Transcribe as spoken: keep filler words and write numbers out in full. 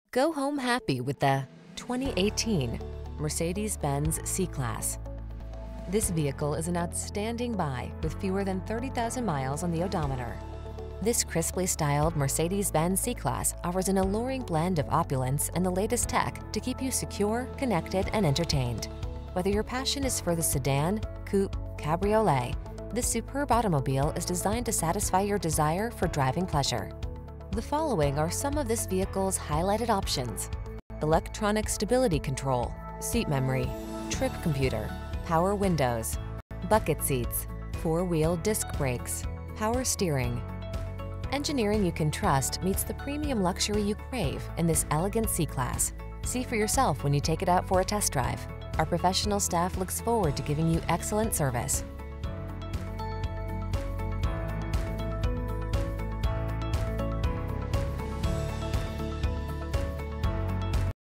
Go home happy with the twenty eighteen Mercedes-Benz C-Class. This vehicle is an outstanding buy with fewer than thirty thousand miles on the odometer. This crisply styled Mercedes-Benz C-Class offers an alluring blend of opulence and the latest tech to keep you secure, connected, and entertained. Whether your passion is for the sedan, coupe, cabriolet, this superb automobile is designed to satisfy your desire for driving pleasure. The following are some of this vehicle's highlighted options: electronic stability control, seat memory, trip computer, power windows, bucket seats, four-wheel disc brakes, power steering. Engineering you can trust meets the premium luxury you crave in this elegant C-Class. See for yourself when you take it out for a test drive. Our professional staff looks forward to giving you excellent service.